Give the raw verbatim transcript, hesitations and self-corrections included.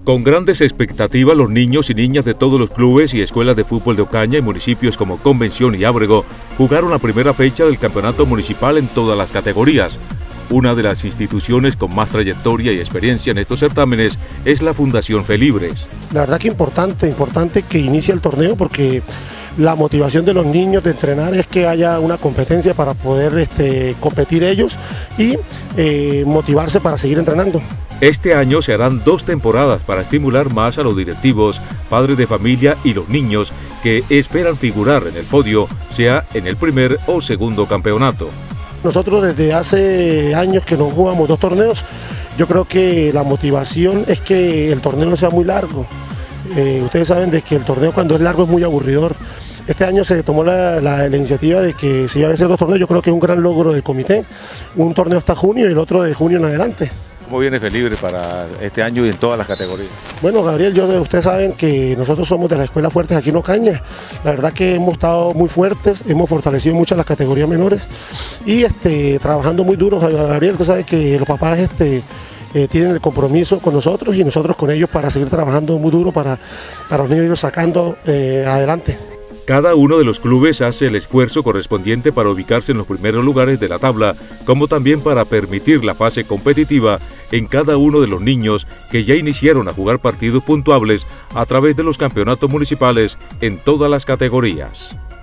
Con grandes expectativas, los niños y niñas de todos los clubes y escuelas de fútbol de Ocaña y municipios como Convención y Ábrego jugaron la primera fecha del campeonato municipal en todas las categorías. Una de las instituciones con más trayectoria y experiencia en estos certámenes es la Fundación Felibres. La verdad que importante, importante que inicie el torneo porque la motivación de los niños de entrenar es que haya una competencia para poder este, competir ellos y eh, motivarse para seguir entrenando. Este año se harán dos temporadas para estimular más a los directivos, padres de familia y los niños que esperan figurar en el podio, sea en el primer o segundo campeonato. Nosotros desde hace años que no jugamos dos torneos, yo creo que la motivación es que el torneo no sea muy largo. Eh, ustedes saben de que el torneo cuando es largo es muy aburridor. Este año se tomó la, la, la iniciativa de que se iba a hacer dos torneos, yo creo que es un gran logro del comité. Un torneo hasta junio y el otro de junio en adelante. ¿Cómo viene Felibres para este año y en todas las categorías? Bueno, Gabriel, yo, ustedes saben que nosotros somos de la Escuela Fuertes aquí en Ocaña. La verdad que hemos estado muy fuertes, hemos fortalecido mucho las categorías menores y este, trabajando muy duro. Gabriel, usted sabe que los papás este, eh, tienen el compromiso con nosotros y nosotros con ellos para seguir trabajando muy duro para, para los niños irlos sacando eh, adelante. Cada uno de los clubes hace el esfuerzo correspondiente para ubicarse en los primeros lugares de la tabla, como también para permitir la fase competitiva en cada uno de los niños que ya iniciaron a jugar partidos puntuables a través de los campeonatos municipales en todas las categorías.